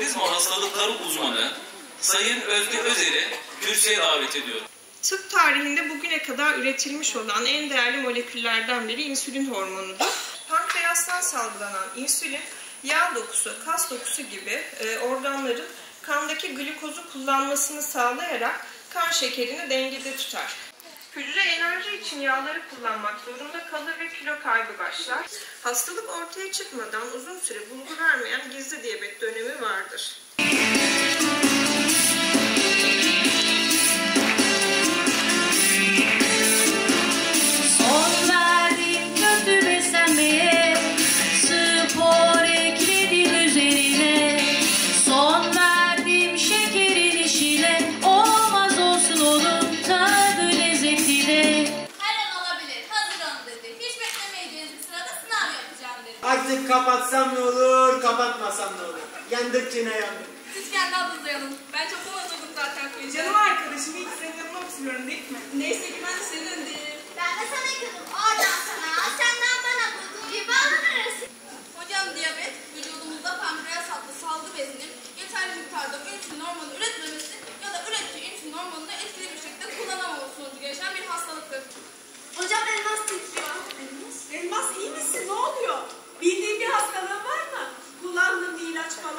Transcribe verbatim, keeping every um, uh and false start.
metabolizma hastalıkları uzmanı Sayın Özge Özer'i kürsüye davet ediyorum. Tıp tarihinde bugüne kadar üretilmiş olan en değerli moleküllerden biri insülin hormonudur. Pankreastan salgılanan insülin, yağ dokusu, kas dokusu gibi e, organların kandaki glikozu kullanmasını sağlayarak kan şekerini dengede tutar. Hücre enerji için yağları kullanmak zorunda kalır ve kilo kaybı başlar. Hastalık ortaya çıkmadan uzun süre bulgu vermeyen gizli diyabet dönemi vardır. Son verdim kötü beslenmeye, spor ekledim üzerine. Son verdim şekerin işine, olmaz olsun onun tadı lezzeti de. Her an olabilir, hazırlanın dedi. Hiç beklemeyeceğiniz bir sırada sınav yapacağım dedi. Artık kapatsam ne olur, kapatmasam ne olur. Yandık yine yandık. Siz kendi adınıza yanın. Ben çok hazırladım zaten. Canım arkadaşım, ilk senin yanına oturuyorum değil mi? Neyse ki ben de senin önündeyim. Ben de sana yakınım. Oradan sana, senden bana bulduğu gibi alınırız. Hocam diyabet, vücudumuzda pankreas adlı salgı bezinin yeterli miktarda insülin hormonu üretmemesi ya da ürettiği insülin hormonunu etkili bir şekilde kullanamama sonucu gelişen bir hastalıktır. Hocam elmas titriyor. Elmas iyi misin? Ne oluyor? Bildiğin bir hastalığın var mı? Kullandığın bir ilaç falan.